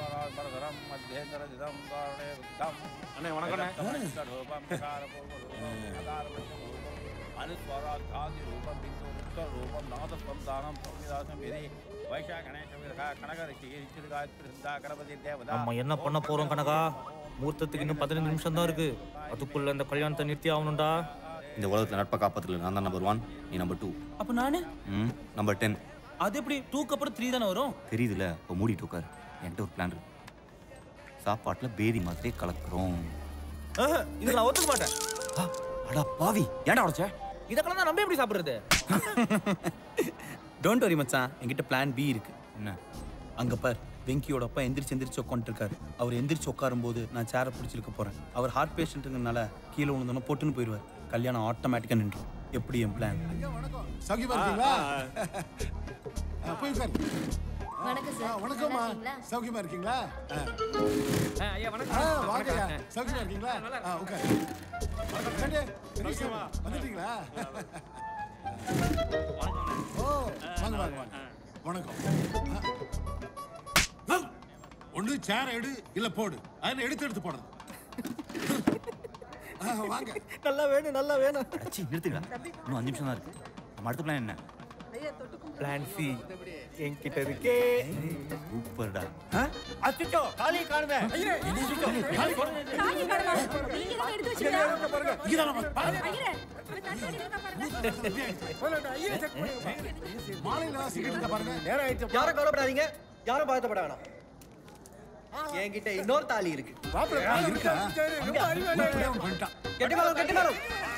அண்ணே வணக்கண்ணே. நம்ம என்ன பண்ண போறோம் கனகா? மூர்த்தத்துக்கு இன்னும் 15 நிமிஷம் தான் இருக்கு. அதுக்குள்ள இந்த கல்யாணத்தை நிறுத்தி ஆகணும்டா. இந்த உலகத்துல நட்பை காப்பாத்துல நான் தான் நம்பர் 1, நீ நம்பர் 2. அப்ப நானு நம்பர் 10. அது எப்படி 2க்கு அப்புறம் 3 தானே வரும்? தெரியுதுல, இப்போ மூடிட்டு உட்காரு. என்கிட்ட ஒரு பிளான் இருக்கு. சாப்பாட்டுல பேதி மாதிரியே கலக்குறோம். இது நான் ஒத்துக்க மாட்டேன். அடா பாவி, ஏன்டா உடைச்ச? இதெல்லாம் தான் நம்ம எப்படி சாப்பிடுறது? டோன்ட் வரி மச்சான், என்கிட்ட பிளான் பி இருக்கு. என்ன? அங்க பார், வெங்கியோட அப்பா எந்திரிச்சு உட்காந்துருக்காரு. அவர் எந்திரிச்சு உட்காரும் போது நான் சேரை பிடிச்சிருக்க போறேன். அவர் ஹார்ட் பேஷண்ட்டுங்கனால கீழே விழுந்தோன்னா போட்டுன்னு போயிடுவார். கல்யாணம் ஆட்டோமேட்டிக்கா நின்றும். எப்படி என் பிளான்? சௌக்கியமா இருக்கீங்களா? போய் உட்காரு. வணக்கம் சார். வணக்கம்மா. சௌக்கியமா இருக்கீங்களா? ஐயா வணக்கம். வாங்கய்யா. சௌக்கியமா இருக்கீங்களா? உட்காரு. வணக்கம். வந்துட்டீங்களா? ஓ, வாங்க வாங்க வாங்க. வணக்கம். ஒண்ணு சேர் எடு இல்ல போடு. அதை எடுத்து போடுறது. வாங்க. நல்லா வேணும். அச்சி நிறுத்துங்க. இன்னும் 5 நிமிஷம் தான் இருக்கு. நம்ம அடுத்த பிளான் என்ன? பிளான் சி என்கிட்ட இருக்கே. சூப்பர்டா. அச்சோ காலி காணுமே. ஐயே காலி காணுமா? நீங்க தான் எடுத்து வச்சிருக்கீங்க பாருங்க. இங்கதான் பாருங்க. ஐயே போலடா ஐயே செக் பண்ணுங்க. மாலையில சிகரெட் பாருங்க. நேரா ஆயிடுச்சு. யாரும் கவலைப்படாதீங்க. யாரும் பயப்பட வேணாம். என்கிட்ட இன்னொரு தாலி இருக்கு. மாப்பிள்ளை இருக்கா? ரொம்ப அறிவாளி பண்ணிட்டான். கெட்டி மேளம்.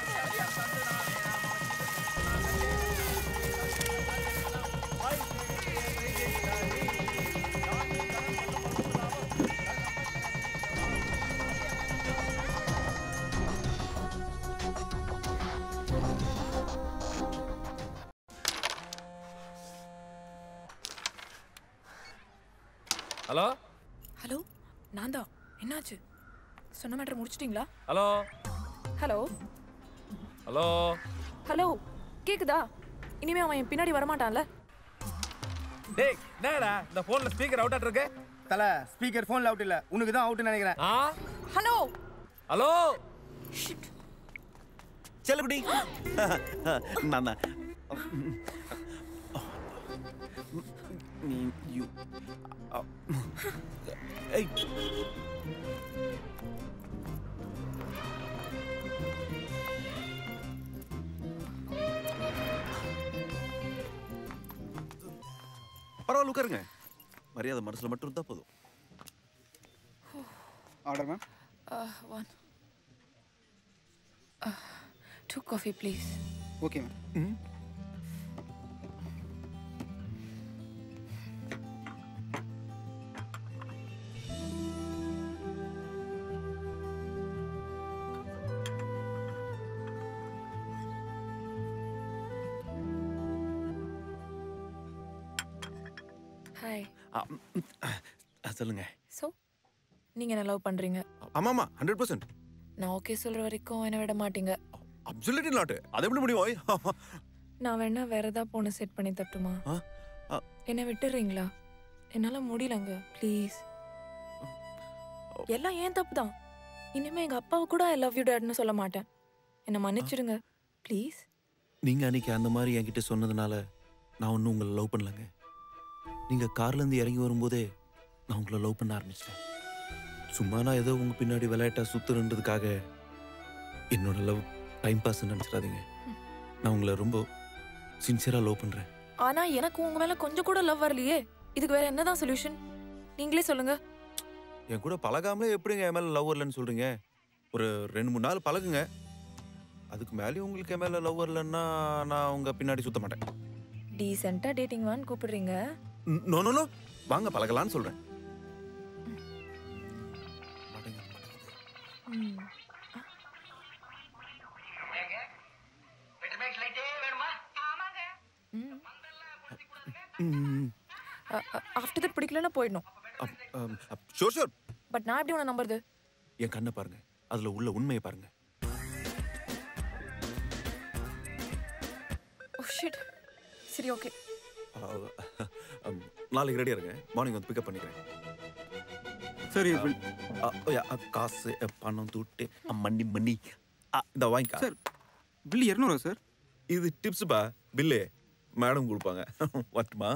ஹலோ, நான் தான். என்னாச்சு? சொன்ன மேட்டர் முடிச்சிட்டீங்களா? ஹலோ கேக்குதா? இனிமே அவன் என் பின்னாடி வரமாட்டான்ல? டேய் என்னடா இந்த போன்ல ஸ்பீக்கர் அவுட் ஆட் இருக்கு? தல ஸ்பீக்கர் போன்ல அவுட் இல்ல, உனக்கு தான் அவுட்னு நினைக்கிறேன். ஹலோ செல்லகுடி. நானா நீ யூ ஏய் பரவாயில்ல உட்காருங்க. மரியாதை மனசுல மட்டும் இருந்தா போதும். Order ma'am. 1 2 coffee please. Okay ma'am. Hi. சொல்லுங்க. சோ நீங்க என்ன லவ் பண்றீங்க? ஆமாமா 100%. நான் ஓகே சொல்ற வரைக்கும் என்ன விட மாட்டீங்க? Absolutely not. அது எப்படி முடியும்? நான் வேணா வேற ஏதாவது பொண்ணு செட் பண்ணி தட்டுமா? என்ன விட்டுறீங்களா? என்னால முடியலங்க ப்ளீஸ். எல்லாம் ஏன் தப்பு தான். இனிமே எங்க அப்பாவை கூட ஐ லவ் யூ டாட்னு சொல்ல மாட்டேன். என்ன மன்னிச்சிடுங்க ப்ளீஸ். நீங்க அன்னைக்கு அந்த மாதிரி என்கிட்ட சொன்னதுனால நான் ஒன்னும் உங்களை லவ் பண்ணலங்க. நீங்க கார்ல இருந்து இறங்கி வரும்போதே நான் உங்களை லவ் பண்ண ஆரம்பிச்சிட்டேன். சும்மா நான் ஏதோ உங்க பின்னாடி விளையாட்டா சுத்துறதுக்காக என்னோட லவ் டைம் பாஸ் நினைச்சிடாதீங்க. நான் உங்களை ரொம்ப சின்சியரா லவ் பண்றேன். ஆனா எனக்கு உங்க மேல கொஞ்சம் கூட லவ் வரலையே. இதுக்கு வேற என்னதான் சொல்யூஷன்? நீங்களே சொல்லுங்க. என் கூட பழகாமலே எப்படிங்க என் மேல லவ் வரலன்னு சொல்றீங்க? ஒரு 2-3 நாள் பழகுங்க. அதுக்கு மேலேயும் உங்களுக்கு என் மேல லவ் வரலன்னா நான் உங்க பின்னாடி சுத்த மாட்டேன். டீசென்ட்டா டேட்டிங் வான்னு கூப்பிடுறீங்க. நோ நோ நோ, வாங்க பழகலான்னு சொல்றேன். ஆஃப்டர் தட் பிடிக்கலன்னா போயிடணும். Sure sure. பட் நான் எப்படி உன்னை நம்புறது? என் கண்ணை பாருங்க, அதுல உள்ள உண்மையை பாருங்க. Oh shit. சரி ஓகே. நாளைக்கு ரெடியா இருங்க. மார்னிங் வந்து பிக்கப் பண்ணிக்கிறேன். சரி காசு பணம் துட்டு மணி இந்த வாங்கிக்கா சார். Bill 200 sir. இது டிப்ஸ்பா. பில்லு மேடம் கொடுப்பாங்க. வரட்டுமா?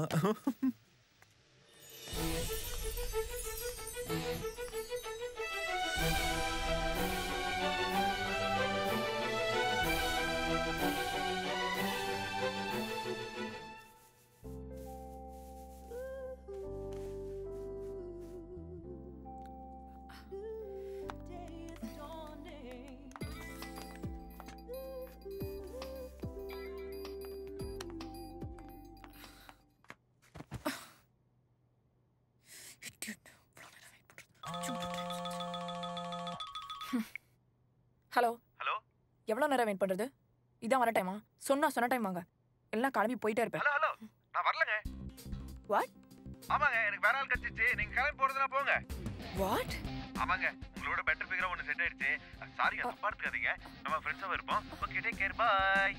ஹலோ ஹலோ எவ்வளோ நேரம் வெயிட் பண்ணுறது? இதான் வர டைமா? சொன்ன டைம் வாங்க, எல்லாம் கிளம்பி போயிட்டே இருப்பேன். ஹலோ ஹலோ, நான் வரலங்க. வாட்? ஆமாங்க, எனக்கு வேற ஆள் கட்சிச்சு. நீங்க கிளம்பி போறதுனா போங்க. வாட்? ஆமாங்க, உங்களோட பெட்டர் ஃபிகரா ஒன்னு செட் ஆயிடுச்சு. சாரிங்க, தப்பா எடுத்துக்காதீங்க. நம்ம ஃப்ரெண்ட்ஸாவே இருப்போம். Okay, take care, bye.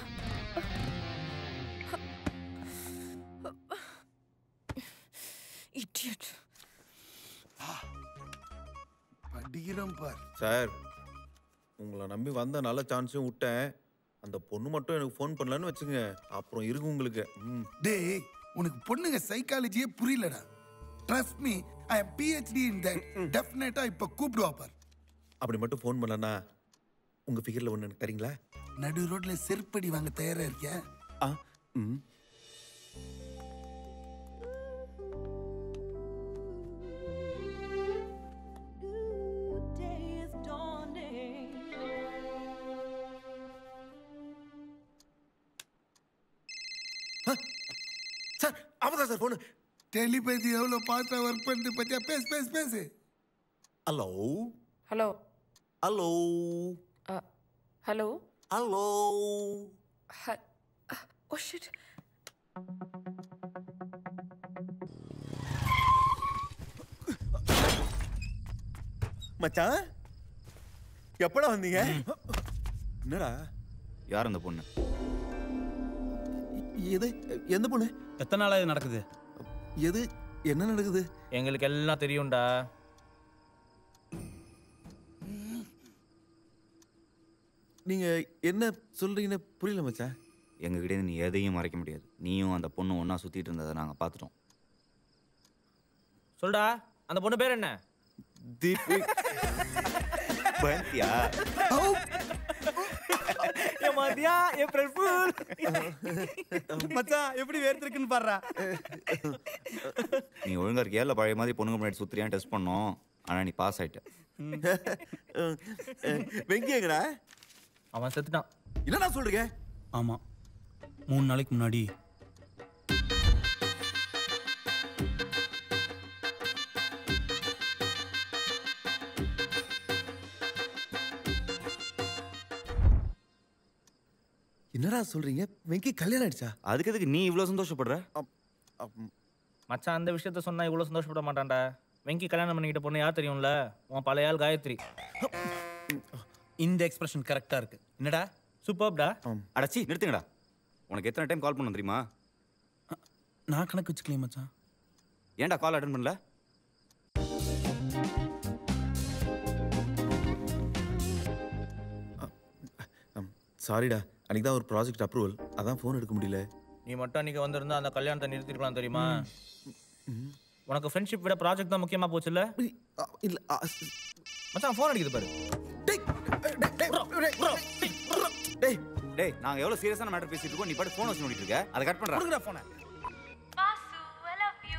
Idiot. படிக்கிறோம் பார். சார், உங்களை நம்பி வந்த நல்ல சான்ஸையும் விட்டேன். அந்த பொண்ணு மட்டும் எனக்கு ஃபோன் பண்ணலன்னு வச்சுங்க, அப்புறம் இருக்கு உங்களுக்கு. டேய், உனக்கு பொண்ணுங்க சைக்காலஜியே புரியலடா. Trust me, I am PhD in that. டெஃபினட்டா இப்ப கூப்பிடுவா பார். அப்படி மட்டும் ஃபோன் பண்ணலன்னா உங்க ஃபிகர்ல ஒன்று எனக்கு தரீங்களா? நடு ரோட்ல செருப்படி வாங்க தயாரா இருக்கியா? சார், அவதான் சார் ஃபோனு. டெலிபதி எவ்வளவு பாஸ்டா ஒர்க் பண்ணிட்டு பத்தியா? பேசு. Hello hello hello hello hello. Oh shit. மச்சான், எப்படா வந்தீங்க? என்னடா? யார் அந்த பொண்ணு? எது? எந்த பொண்ணு? எத்தனை நாளா இது நடக்குது? எது? என்ன நடக்குது? எங்களுக்கு எல்லாம் தெரியும்டா. நீங்க என்ன சொல்றீங்கன்னு புரியல மச்சான். எங்ககிட்ட நீ எதையும் மறைக்க முடியாது. நீயும் அந்த பொண்ணு ஒன்றா சுற்றிட்டு இருந்ததை நாங்கள் பார்த்துட்டோம். சொல்டா, அந்த பொண்ணு பேர் என்ன? தீபு. பயந்தியா? மதியா ஏப்ரல் ஃபூல். மச்சான் எப்படி வேர்த்திருக்குன்னு பாடுறா. நீ ஒழுங்கா இருக்கியா இல்லை பழைய மாதிரி பொண்ணுங்க முன்னாடி சுத்திரியான்னு டெஸ்ட் பண்ணோம். ஆனால் நீ பாஸ் ஆயிட்ட. வெங்கியங்கடா? அவன் செத்துட்டான். என்னடா சொல்றீங்க? ஆமா, 3 நாளைக்கு முன்னாடி. என்னடா சொல்றீங்க? வெங்கி கல்யாணம் ஆயிடுச்சா? அதுக்கு எதுக்கு நீ இவ்வளோ சந்தோஷப்படுற? மச்சான், அந்த விஷயத்த சொன்னா இவ்வளோ சந்தோஷப்பட மாட்டான்டா. வெங்கி கல்யாணம் பண்ணிக்கிட்ட பொண்ணு யார் தெரியும்ல? உன் பழைய ஆள் காயத்ரி. இந்த எக்ஸ்பிரஷன் கரெக்டா இருக்கு. என்னடா? சூப்பர்டா. அடச்சி நிறுத்துங்கடா. உனக்கு எத்தனை டைம் கால் பண்ண தெரியுமா? நான் கணக்கு வச்சுக்கலையே மச்சான். ஏன்டா கால் அட்டன் பண்ணல? சாரிடா, அன்னைக்கு தான் ஒரு ப்ராஜெக்ட் அப்ரூவல், அதான் ஃபோன் எடுக்க முடியல. நீ மட்டும் அன்னைக்கு வந்திருந்தா அந்த கல்யாணத்தை நிறுத்திருக்கலாம் தெரியுமா? உனக்கு ஃப்ரெண்ட்ஷிப் விட ப்ராஜெக்ட் தான் முக்கியமா போச்சுல்ல? இல்ல மச்சான், ஃபோன் அடிக்குது பாரு. டேய் டேய், நாங்க எவ்வளவு சீரியஸான மேட்டர் பேசிட்டு இருக்கோம், நீ பாட்டு ஃபோன் வச்சு நோண்டிட்டு இருக்க. அதை கட் பண்றா. கொடுங்கடா ஃபோனை. Basu, I love you.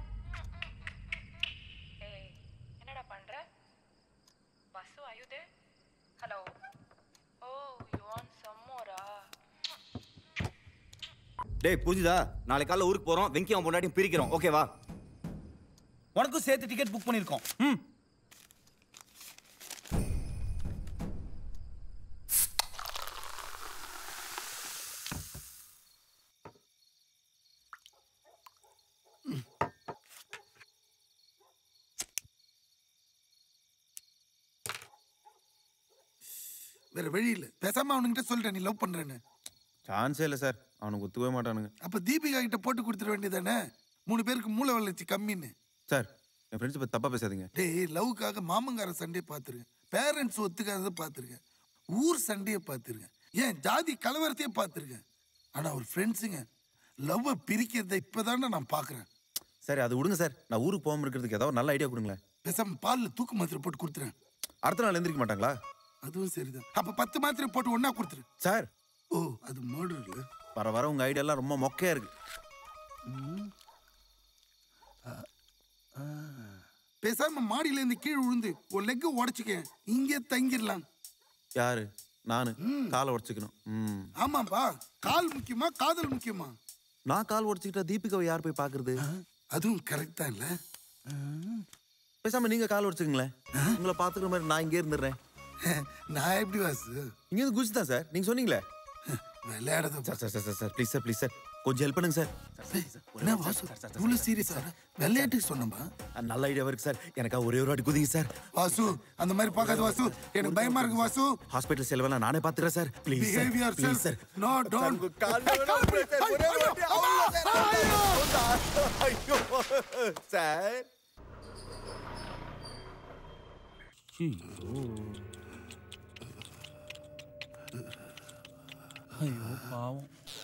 ஏய், என்னடா பண்ற? Basu, are you there? Hello. Oh, you want some more? டேய் புரிஞ்சுதா? நாளைக்கு காலைல ஊருக்கு போறோம். வெங்கி அவன் பொண்டாட்டியும் பிரிக்கிறோம். ஓகேவா? உனக்கும் சேர்த்து டிக்கெட் புக் பண்ணிருக்கோம். வேற வழி இல்ல. பேசாம அவனுங்கிட்ட சொல்லிட்டேன் நீ லவ் பண்றேன்னு. சான்ஸே இல்லை சார், அவனுக்கு ஒத்துக்கவே மாட்டானுங்க. அப்ப தீபிகா கிட்ட போட்டு கொடுத்துட வேண்டியதானே? 3 பேருக்கு மூளை வளர்ச்சி கம்மின்னு. சார், என் ஃப்ரெண்ட்ஸ் பத்தி தப்பா பேசாதீங்க. டேய் லவ்க்காக மாமங்கார சண்டையை பார்த்துருக்கேன், பேரண்ட்ஸ் ஒத்துக்காததை பார்த்துருக்கேன், ஊர் சண்டையை பார்த்துருக்கேன், ஏன் ஜாதி கலவரத்தையே பார்த்துருக்கேன். ஆனா ஒரு ஃப்ரெண்ட்ஸுங்க லவ்வை பிரிக்கிறத இப்பதானே நான் பார்க்குறேன். சரி அது விடுங்க சார். நான் ஊருக்கு போகாம இருக்கிறதுக்கு ஏதாவது நல்ல ஐடியா கொடுங்களேன். பேசாம பாலில் தூக்கு மாத்திரை போட்டு கொடுத்துறேன். அடுத்த நாள் எந்திரிக்க மாட்டாங்களா? அதுவும் சரிதான். அப்ப 10 மாத்திரை போட்டு ஒன்னா கொடுத்துரு சார். ஓ அது மர்டர் இல்ல. வர வர உங்க ஐடியா எல்லாம் ரொம்ப மொக்கையா இருக்கு. பேசாம மாடியில இருந்து கீழே விழுந்து ஒரு லெக் உடைச்சுக்க, இங்கே தங்கிடலாம். யாரு? நானு காலை உடைச்சுக்கணும். ஆமாப்பா, கால் முக்கியமா காதல் முக்கியமா? நான் கால் உடைச்சுக்கிட்டா தீபிகாவை யார் போய் பாக்குறது? அதுவும் கரெக்ட் தான் இல்ல. பேசாம நீங்க கால் உடைச்சுக்கங்களேன், உங்களை பாத்துக்கிற மாதிரி நான் இங்கே இருந்துடுறேன். நான் எப்படி வாசு? இங்க இருந்து குதிச்சு தான் சார் நீங்க சொன்னீங்களே விளையாடுறது. Sir sir sir sir please sir please sir கொஞ்சம் ஹெல்ப் பண்ணுங்க சார். என்ன வாசு இவ்வளவு சீரியஸா? விளையாட்டுக்கு சொன்னப்பா. நல்ல ஐடியா இருக்கு சார், எனக்கா ஒரே ஒரு வாட்டி குதிங்க சார். வாசு அந்த மாதிரி பார்க்காத வாசு, எனக்கு பயமா இருக்கு வாசு. ஹாஸ்பிடல் செலவெல்லாம் நானே பாத்துக்கிறேன் sir. Please sir please sir. No don't. Sir ஐயோ பாவம்.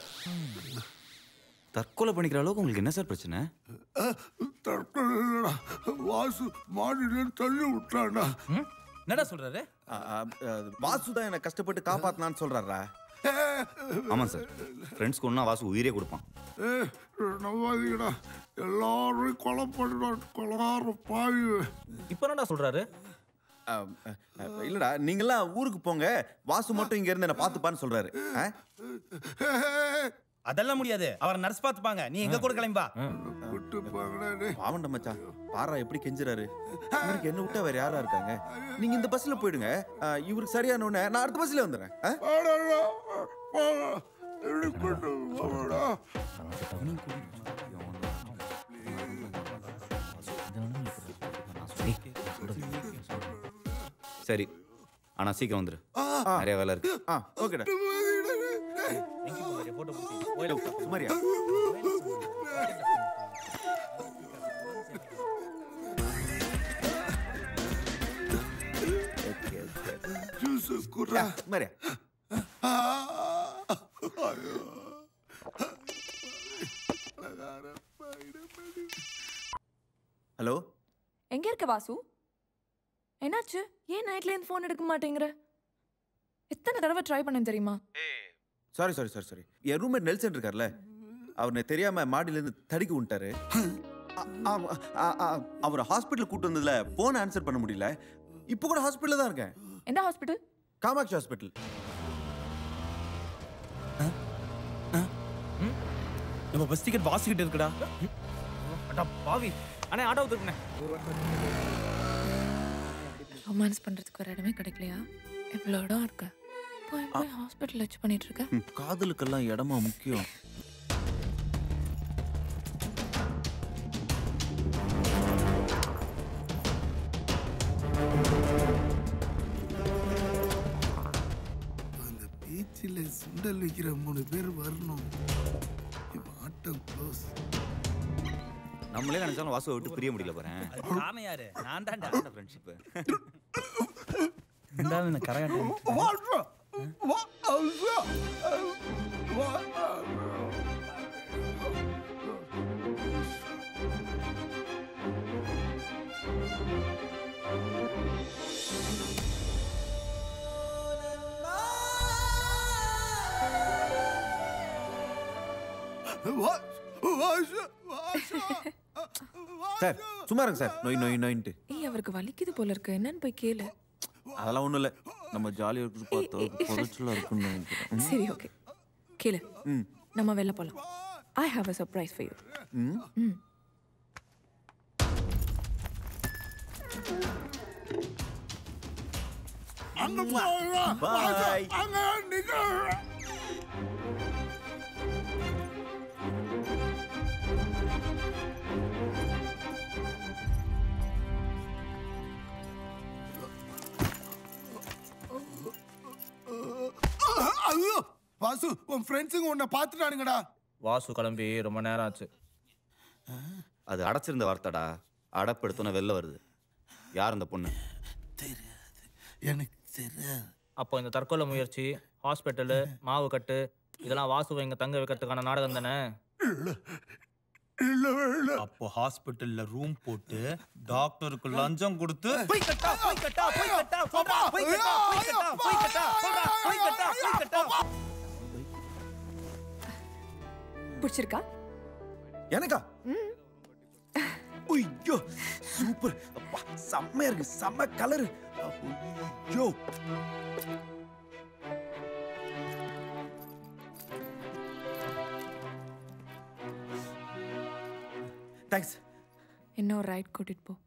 தற்கொலை பண்ணிக்கிற அளவுக்கு உங்களுக்கு என்ன சார் பிரச்சனை? தற்கொலை வாசு மாடியில தள்ளி விட்டானா. என்னடா சொல்றாரு? வாசு தான் என்ன கஷ்டப்பட்டு காப்பாத்தினான்னு சொல்றாரா? ஆமாம் சார், ஃப்ரெண்ட்ஸ்க்கு ஒன்றா வாசு உயிரே கொடுப்பான். நம்பாதீங்கடா, எல்லாரும் கொலை பண்ணிடான், கொலகார பாவி. இப்போ என்னடா சொல்றாரு? இல்லடா நீங்கெல்லாம் ஊருக்கு போங்க, வாசு மட்டும் இங்க இருந்து என்ன பாத்துப்பான்னு சொல்றாரு. அதெல்லாம் முடியாது, அவரை நர்ஸ் பாத்துப்பாங்க, நீ எங்க கூட கிளம்பா. பாவண்ட மச்சான், பாரா எப்படி கெஞ்சுறாரு. இவருக்கு என்ன விட்டா வேற யாரா இருக்காங்க? நீங்க இந்த பஸ்ல போயிடுங்க, இவருக்கு சரியான உடனே நான் அடுத்த பஸ்ல வந்துடுறேன். சரி, ஆனா சீக்கிரம் வந்துரு, நிறைய வேலை இருக்கு. ஓகேடா. சுமாரியா சுமாரியா. ஹலோ, எங்க இருக்க வாசு? என்னாச்சு? ஏன் நைட்ல இருந்து ஃபோன் எடுக்க மாட்டேங்கிற? எத்தனை தடவை ட்ரை பண்ணேன் தெரியுமா? Sorry sorry sorry sorry. என் ரூம்மேட் நெல்சன் இருக்கார்ல, அவனை தெரியாம மாடியில இருந்து தடிக்க விட்டாரு. அவர் ஹாஸ்பிட்டல் கூட்டு வந்ததுல போன் ஆன்சர் பண்ண முடியல. இப்போ கூட ஹாஸ்பிட்டல்ல தான் இருக்கேன். எந்த ஹாஸ்பிட்டல்? காமாட்சி ஹாஸ்பிட்டல். நம்ம பஸ் டிக்கெட் வாசு கிட்ட இருக்குடா. அடா பாவி, அண்ணே ஆட்டோ தூக்குனே. ரொமான்ஸ் பண்றதுக்கு ஒரு இடமே கிடைக்கலையா? எவ்வளோ இடம் இருக்கு, போய் போய் ஹாஸ்பிட்டல் வச்சு பண்ணிட்டு இருக்க. காதலுக்கெல்லாம் இடமா முக்கியம். அந்த பீச்சில் சுண்டல் விற்கிற 3 பேர் வரணும். ஆட்டம் க்ளோஸ். நம்மளே நினைச்சாலும் வாசுவை விட்டு பிரிய முடியல பாறேன். நானே யாரு? நான் தான்டா ஃப்ரெண்ட்ஷிப். இந்தாங்க கரகாட்டம். சார் சும்மா இருங்க சார். நோய் நோய் நோயின்ட்டு. ஏய், அவருக்கு வலிக்குது போல இருக்கு, என்னன்னு போய் கேளு. அதெல்லாம் ஒண்ணும் இல்ல, நம்ம ஜாலியா இருக்கு பார்த்தா பொருட்களா இருக்குன்னு நினைக்கிறேன். சரி ஓகே, கேளு. நம்ம வெளில போலாம். I have a surprise for you. Bye. Vasu, உன் ஃப்ரெண்ட்ஸுங்க உன்னை பார்த்துட்டானுங்கடா. வாசு கிளம்பி ரொம்ப நேரம் ஆச்சு. அது அடைச்சிருந்த வார்த்தைடா, அடப்படுத்தோன்னு வெளில வருது. யார் அந்த பொண்ணு? தெரியாது, எனக்கு தெரியாது. அப்போ இந்த தற்கொலை முயற்சி, ஹாஸ்பிட்டலு, மாவு கட்டு இதெல்லாம் வாசுவை இங்கே தங்க வைக்கிறதுக்கான நாடகம் தானே? அப்போ ஹாஸ்பிட்டல்ல ரூம் போட்டு டாக்டருக்கு லஞ்சம் கொடுத்து பிடிச்சிருக்கா? எனக்கா? ஐயோ சூப்பர், அப்பா செம்மையா இருக்கு, செம்ம கலர். ஐயோ தேங்க்ஸ். இன்னொரு ரைட் கூட்டிட்டு போ.